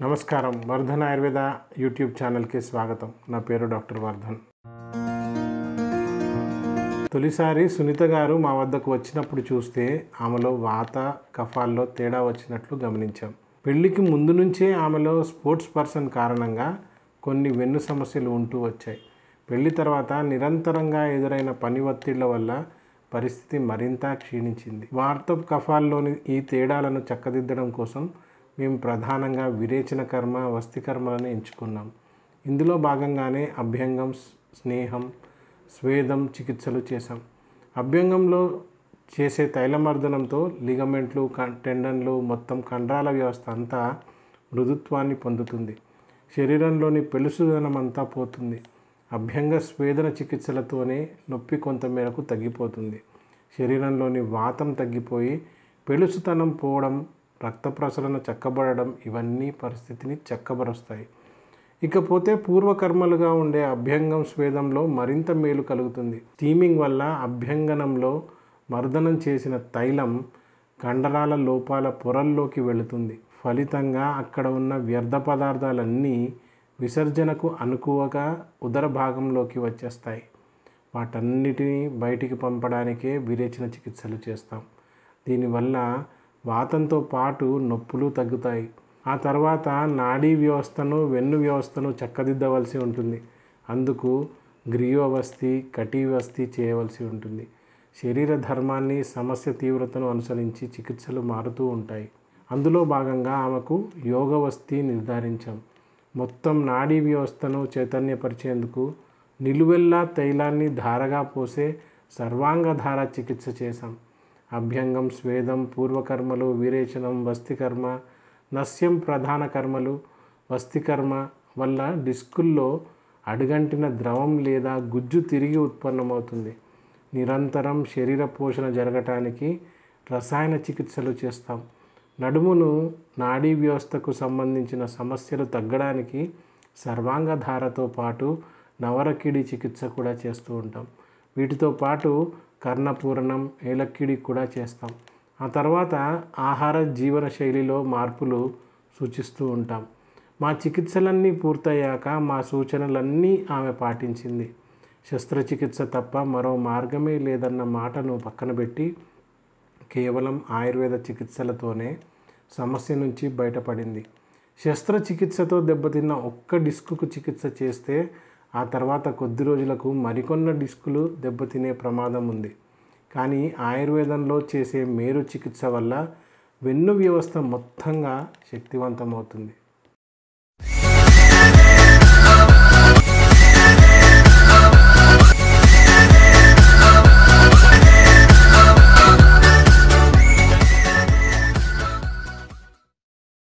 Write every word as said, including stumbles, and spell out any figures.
నమస్కారం. వర్ధన్ ఆయుర్వేద యూట్యూబ్ ఛానల్కి స్వాగతం. నా పేరు డాక్టర్ వర్ధన్. తొలిసారి సునీత గారు మా వద్దకు వచ్చినప్పుడు చూస్తే ఆమెలో వాత కఫాల్లో తేడా వచ్చినట్లు గమనించాం. పెళ్లికి ముందు నుంచే ఆమెలో స్పోర్ట్స్ పర్సన్ కారణంగా కొన్ని వెన్ను సమస్యలు ఉంటూ వచ్చాయి. పెళ్లి తర్వాత నిరంతరంగా ఎదురైన పని ఒత్తిళ్ల వల్ల పరిస్థితి మరింత క్షీణించింది. వాత కఫాల్లోని ఈ తేడాలను చక్కదిద్దడం కోసం మేము ప్రధానంగా విరేచన కర్మ, వస్తికర్మలను ఎంచుకున్నాం. ఇందులో భాగంగానే అభ్యంగం, స్నేహం, స్వేదం చికిత్సలు చేశాం. అభ్యంగంలో చేసే తైలమర్దనంతో లిగమెంట్లు, టెండన్లు, మొత్తం కండరాల వ్యవస్థ అంతా మృదుత్వాన్ని పొందుతుంది. శరీరంలోని పెలుసుదనం అంతా పోతుంది. అభ్యంగ స్వేదన చికిత్సలతోనే నొప్పి కొంత మేరకు తగ్గిపోతుంది. శరీరంలోని వాతం తగ్గిపోయి పెలుసుతనం పోవడం, రక్త ప్రసరణ చక్కబడడం ఇవన్నీ పరిస్థితిని చక్కబరుస్తాయి. ఇకపోతే పూర్వకర్మలుగా ఉండే అభ్యంగం స్వేదంలో మరింత మేలు కలుగుతుంది. స్టీమింగ్ వల్ల అభ్యంగనంలో మర్దనం చేసిన తైలం కండరాల లోపాల పొరల్లోకి వెళుతుంది. ఫలితంగా అక్కడ ఉన్న వ్యర్థ పదార్థాలన్నీ విసర్జనకు అనుకువగా ఉదర భాగంలోకి వచ్చేస్తాయి. వాటన్నిటినీ బయటికి పంపడానికే విరేచన చికిత్సలు చేస్తాం. దీనివల్ల వాతంతో పాటు నొప్పులు తగ్గుతాయి. ఆ తర్వాత నాడీ వ్యవస్థను, వెన్ను వ్యవస్థను చక్కదిద్దవలసి ఉంటుంది. అందుకు గ్రీవవస్తి, కటివస్తి చేయవలసి ఉంటుంది. శరీర ధర్మాన్ని, సమస్య తీవ్రతను అనుసరించి చికిత్సలు మారుతూ ఉంటాయి. అందులో భాగంగా ఆమెకు యోగవస్తి నిర్ధారించాం. మొత్తం నాడీ వ్యవస్థను చైతన్యపరిచేందుకు నిలువెల్లా తైలాన్ని ధారగా పోసే సర్వాంగధార చికిత్స చేశాం. అభ్యంగం, స్వేదం, పూర్వకర్మలు, విరేచనం, వస్తికర్మ, నస్యం ప్రధాన కర్మలు. వస్తికర్మ వల్ల డిస్కుల్లో అడుగంటిన ద్రవం లేదా గుజ్జు తిరిగి ఉత్పన్నమవుతుంది. నిరంతరం శరీర పోషణ జరగటానికి రసాయన చికిత్సలు చేస్తాం. నడుమును, నాడీ వ్యవస్థకు సంబంధించిన సమస్యలు తగ్గడానికి సర్వాంగధారతో పాటు నవరకిడి చికిత్స కూడా చేస్తూ ఉంటాం. వీటితో పాటు కర్ణపూరణం, ఏలక్కిడి కూడా చేస్తాం. ఆ తర్వాత ఆహార జీవన శైలిలో మార్పులు సూచిస్తూ ఉంటాం. మా చికిత్సలన్నీ పూర్తయ్యాక మా సూచనలన్నీ ఆమె పాటించింది. శస్త్రచికిత్స తప్ప మరో మార్గమే లేదన్న మాటను పక్కన పెట్టి కేవలం ఆయుర్వేద చికిత్సలతోనే సమస్య నుంచి బయటపడింది. శస్త్రచికిత్సతో దెబ్బతిన్న ఒక్క డిస్కుకు చికిత్స చేస్తే ఆ తర్వాత కొద్ది రోజులకు మరికొన్న డిస్కులు దెబ్బతినే ప్రమాదం ఉంది. కానీ ఆయుర్వేదంలో చేసే మేరు చికిత్స వల్ల వెన్ను వ్యవస్థ మొత్తంగా శక్తివంతమవుతుంది.